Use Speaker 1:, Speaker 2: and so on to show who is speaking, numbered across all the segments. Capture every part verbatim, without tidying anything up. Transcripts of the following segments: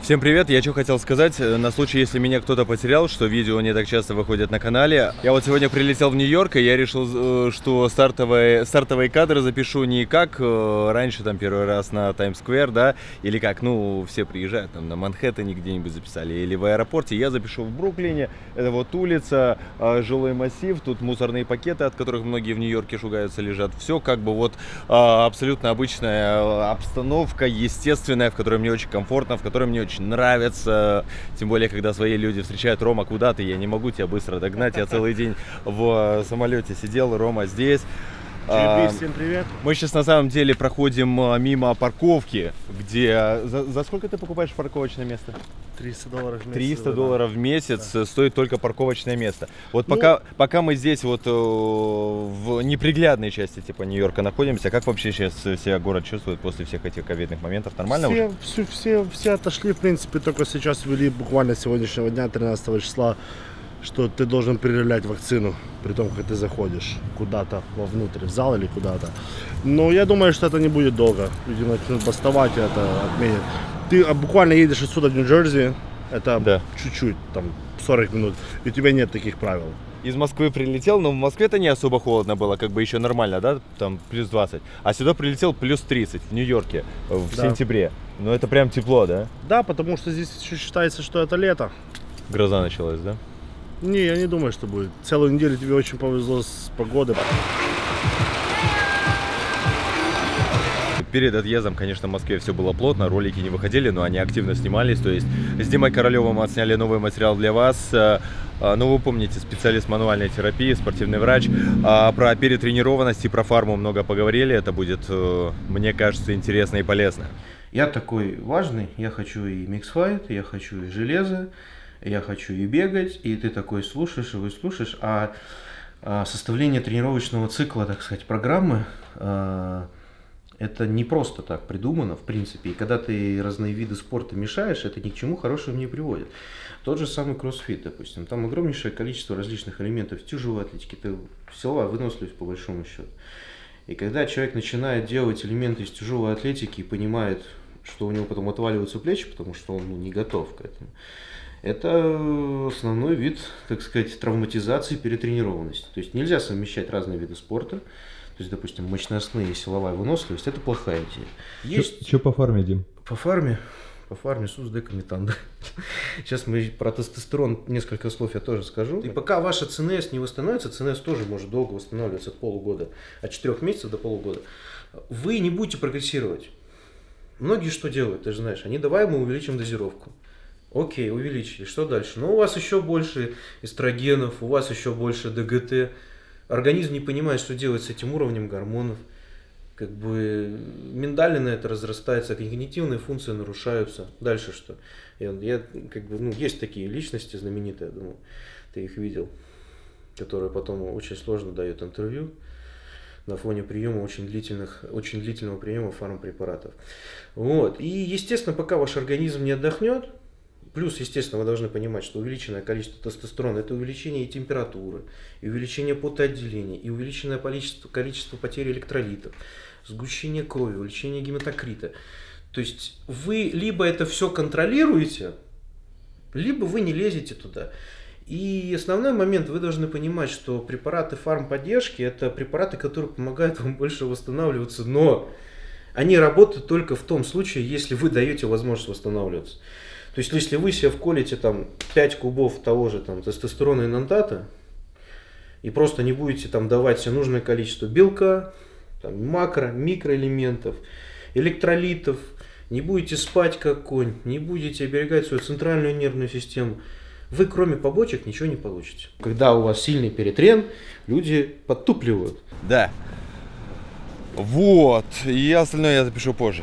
Speaker 1: Всем привет, я что хотел сказать, на случай, если меня кто-то потерял, что видео не так часто выходят на канале. Я вот сегодня прилетел в Нью-Йорк, и я решил, что стартовые, стартовые кадры запишу не как раньше, там, первый раз на Таймс-сквер, да, или как, ну, все приезжают, там, на Манхэттене где-нибудь записали, или в аэропорте. Я запишу в Бруклине, это вот улица, жилой массив, тут мусорные пакеты, от которых многие в Нью-Йорке шугаются, лежат. Все как бы вот абсолютно обычная обстановка, естественная, в которой мне очень комфортно, в которой мне очень нравится, тем более, когда свои люди встречают. Рома, куда ты? Я не могу тебя быстро догнать, я целый день в самолете сидел, Рома здесь.
Speaker 2: А, всем привет.
Speaker 1: Мы сейчас на самом деле проходим мимо парковки, где... За, за сколько ты покупаешь парковочное место?
Speaker 2: триста долларов в месяц.
Speaker 1: триста долларов в месяц, да. Стоит только парковочное место. Вот
Speaker 2: ну,
Speaker 1: пока, пока мы здесь вот в неприглядной части типа Нью-Йорка находимся, как вообще сейчас себя город чувствует после всех этих ковидных моментов? Нормально
Speaker 2: все,
Speaker 1: уже?
Speaker 2: Все, все, все отошли, в принципе, только сейчас ввели буквально с сегодняшнего дня, тринадцатого числа, что ты должен предъявлять вакцину, при том, как ты заходишь куда-то вовнутрь, в зал или куда-то. Но я думаю, что это не будет долго. Люди начнут бастовать, и это отменят. Ты буквально едешь отсюда в Нью-Джерси, это чуть-чуть, да. Там сорок минут, и у тебя нет таких правил.
Speaker 1: Из Москвы прилетел, но в Москве-то не особо холодно было, как бы еще нормально, да, там плюс двадцать. А сюда прилетел плюс тридцать в Нью-Йорке в да. сентябре. Ну это прям тепло, да?
Speaker 2: Да, потому что здесь еще считается, что это лето.
Speaker 1: Гроза началась, да?
Speaker 2: Не, я не думаю, что будет. Целую неделю тебе очень повезло с погодой.
Speaker 1: Перед отъездом, конечно, в Москве все было плотно, ролики не выходили, но они активно снимались. То есть с Димой Королевым мы отсняли новый материал для вас. Ну, вы помните, специалист мануальной терапии, спортивный врач. Про перетренированность и про фарму много поговорили. Это будет, мне кажется, интересно и полезно.
Speaker 3: Я такой важный, я хочу и миксфайт, я хочу и железо, я хочу и бегать, и ты такой слушаешь, и вы слушаешь, а, а составление тренировочного цикла, так сказать, программы, а, это не просто так придумано, в принципе, и когда ты разные виды спорта мешаешь, это ни к чему хорошему не приводит. Тот же самый кроссфит, допустим, там огромнейшее количество различных элементов тяжелой атлетики, это силовая выносливость по большому счету. И когда человек начинает делать элементы из тяжелой атлетики и понимает, что у него потом отваливаются плечи, потому что он ну, не готов к этому, это основной вид, так сказать, травматизации, перетренированности. То есть нельзя совмещать разные виды спорта. То есть, допустим, мощностные и силовая выносливость – это плохая идея. Есть...
Speaker 1: Что по фарме, Дим?
Speaker 3: По фарме? По фарме СУС, декаметан. Сейчас мы про тестостерон несколько слов я тоже скажу. И пока ваша ЦНС не восстановится, ЦНС тоже может долго восстанавливаться от полугода, от четырех месяцев до полугода, вы не будете прогрессировать. Многие что делают, ты же знаешь, они давай мы увеличим дозировку. Окей, увеличили. Что дальше? Ну, у вас еще больше эстрогенов, у вас еще больше ДГТ. Организм не понимает, что делать с этим уровнем гормонов. Как бы миндалина это разрастается, когнитивные функции нарушаются. Дальше что? Я, я, как бы, ну, есть такие личности знаменитые, я думаю, ты их видел, которые потом очень сложно дают интервью на фоне приема очень длительных, очень длительного приема фармпрепаратов. Вот. И, естественно, пока ваш организм не отдохнет, плюс, естественно, вы должны понимать, что увеличенное количество тестостерона – это увеличение и температуры, и увеличение потоотделения, и увеличенное количество, количество потери электролитов, сгущение крови, увеличение гематокрита. То есть вы либо это все контролируете, либо вы не лезете туда. И основной момент, вы должны понимать, что препараты фармподдержки – это препараты, которые помогают вам больше восстанавливаться, но они работают только в том случае, если вы даете возможность восстанавливаться. То есть, если вы себе вколите там пять кубов того же там тестостерона и нантата и просто не будете там давать себе нужное количество белка, там, макро, микроэлементов, электролитов, не будете спать как конь, не будете оберегать свою центральную нервную систему, вы кроме побочек ничего не получите. Когда у вас сильный перетрен, люди подтупливают.
Speaker 1: Да. Вот. И остальное я запишу позже.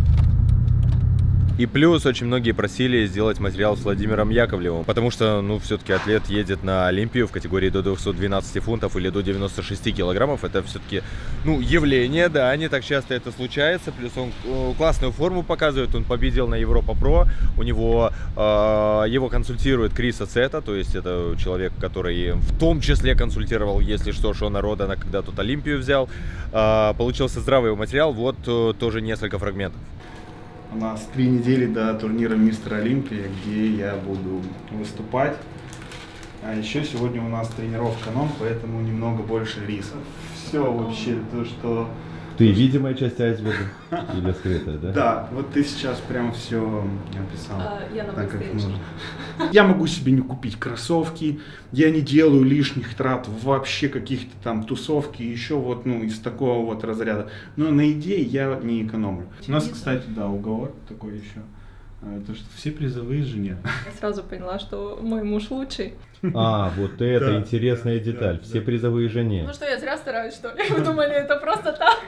Speaker 1: И плюс очень многие просили сделать материал с Владимиром Яковлевым, потому что, ну, все-таки атлет едет на Олимпию в категории до двухсот двенадцати фунтов или до девяноста шести килограммов. Это все-таки, ну, явление, да, не так часто это случается. Плюс он классную форму показывает, он победил на Европа Про, у него, э, его консультирует Крис Ацета, то есть это человек, который в том числе консультировал, если что, Шона Родана, когда тут Олимпию взял. Э, получился здравый материал, вот э, тоже несколько фрагментов.
Speaker 4: У нас три недели до турнира Мистер Олимпия, где я буду выступать. А еще сегодня у нас тренировка НОМ, поэтому немного больше рисов. Все вообще то, что...
Speaker 1: Ты видимая часть айсберга или скрытая, да?
Speaker 4: Да, вот ты сейчас прям все описал.
Speaker 5: А, я на
Speaker 4: так, как
Speaker 5: быстрее.
Speaker 4: нужно. Я могу себе не купить кроссовки, я не делаю лишних трат вообще каких-то там тусовки, еще вот, ну, из такого вот разряда. Но на еде я не экономлю. У нас, кстати, да, уговор такой еще. То, что все призовые жене.
Speaker 5: Я сразу поняла, что мой муж лучший.
Speaker 1: А, вот это
Speaker 2: Да,
Speaker 1: интересная
Speaker 2: да,
Speaker 1: деталь.
Speaker 2: да,
Speaker 1: Все
Speaker 2: да.
Speaker 1: призовые жене.
Speaker 5: Ну что, я зря стараюсь, что ли? Вы думали, это просто так?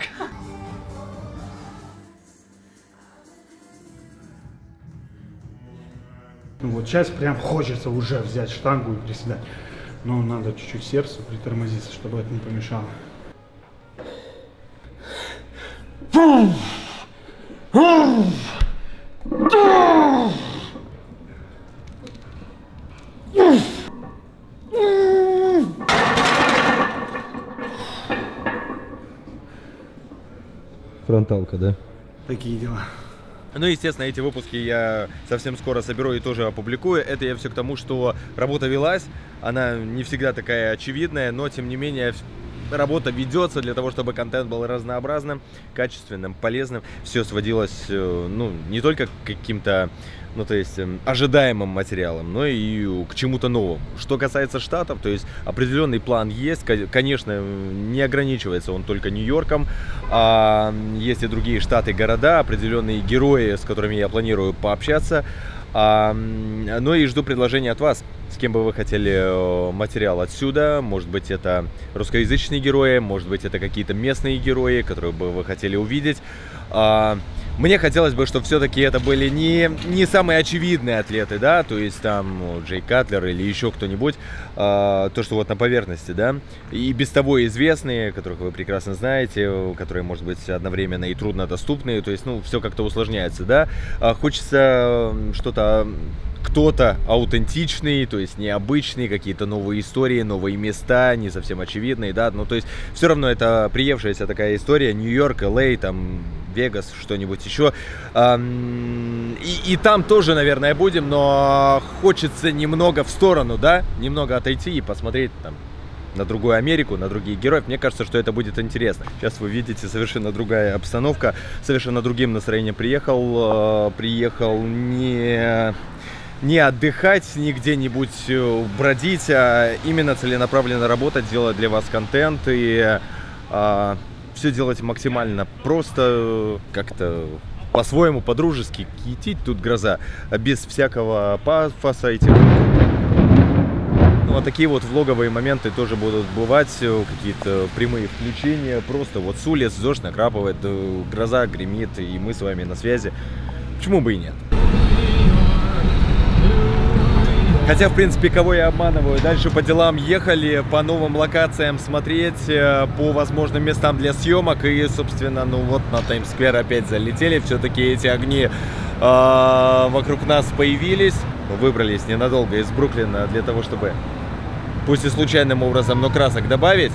Speaker 4: Ну вот сейчас прям хочется уже взять штангу и приседать. Но надо чуть-чуть сердцу притормозиться, чтобы это не помешало.
Speaker 1: Фронталка, да?
Speaker 4: Такие дела.
Speaker 1: Ну, естественно, эти выпуски я совсем скоро соберу и тоже опубликую. Это я все к тому, что работа велась. Она не всегда такая очевидная, но, тем не менее, работа ведется для того, чтобы контент был разнообразным, качественным, полезным. Все сводилось, ну, не только к каким-то, ну, то есть, ожидаемым материалам, но и к чему-то новому. Что касается штатов, то есть, определенный план есть. Конечно, не ограничивается он только Нью-Йорком. А есть и другие штаты, города, определенные герои, с которыми я планирую пообщаться. А, ну и жду предложений от вас, с кем бы вы хотели материал отсюда. Может быть, это русскоязычные герои, может быть, это какие-то местные герои, которые бы вы хотели увидеть. А, мне хотелось бы, чтобы все-таки это были не, не самые очевидные атлеты, да, то есть там ну, Джей Катлер или еще кто-нибудь, а, то, что вот на поверхности, да, и без того известные, которых вы прекрасно знаете, которые, может быть, одновременно и труднодоступные, то есть, ну, все как-то усложняется, да. А, хочется что-то... Кто-то аутентичный, то есть необычный, какие-то новые истории, новые места, не совсем очевидные, да, ну то есть все равно это приевшаяся такая история, Нью-Йорк, Эл Эй, там, Вегас, что-нибудь еще, и, и там тоже, наверное, будем, но хочется немного в сторону, да, немного отойти и посмотреть там на другую Америку, на других героев. Мне кажется, что это будет интересно. Сейчас вы видите совершенно другая обстановка, совершенно другим настроением приехал, приехал не... не отдыхать, не где-нибудь бродить, а именно целенаправленно работать, делать для вас контент и а, все делать максимально просто, как-то по-своему, по-дружески, китить тут гроза, без всякого пафоса. Этих... Ну, вот такие вот влоговые моменты тоже будут бывать, какие-то прямые включения, просто вот с улиц дождь накрапывает, гроза гремит, и мы с вами на связи. Почему бы и нет? Хотя, в принципе, кого я обманываю? Дальше по делам ехали, по новым локациям смотреть, по возможным местам для съемок. И, собственно, ну вот на Таймс-сквер опять залетели. Все-таки эти огни э, вокруг нас появились. Выбрались ненадолго из Бруклина для того, чтобы, пусть и случайным образом, но красок добавить.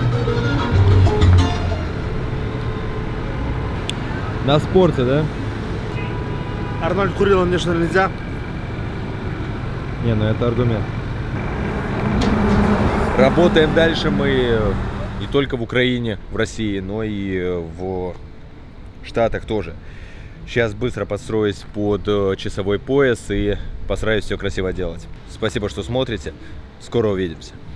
Speaker 1: На спорте, да?
Speaker 2: Арнольд Курилов, конечно, нельзя.
Speaker 1: Не, ну это аргумент. Работаем дальше мы не только в Украине, в России, но и в Штатах тоже. Сейчас быстро подстроюсь под часовой пояс и постараюсь все красиво делать. Спасибо, что смотрите. Скоро увидимся.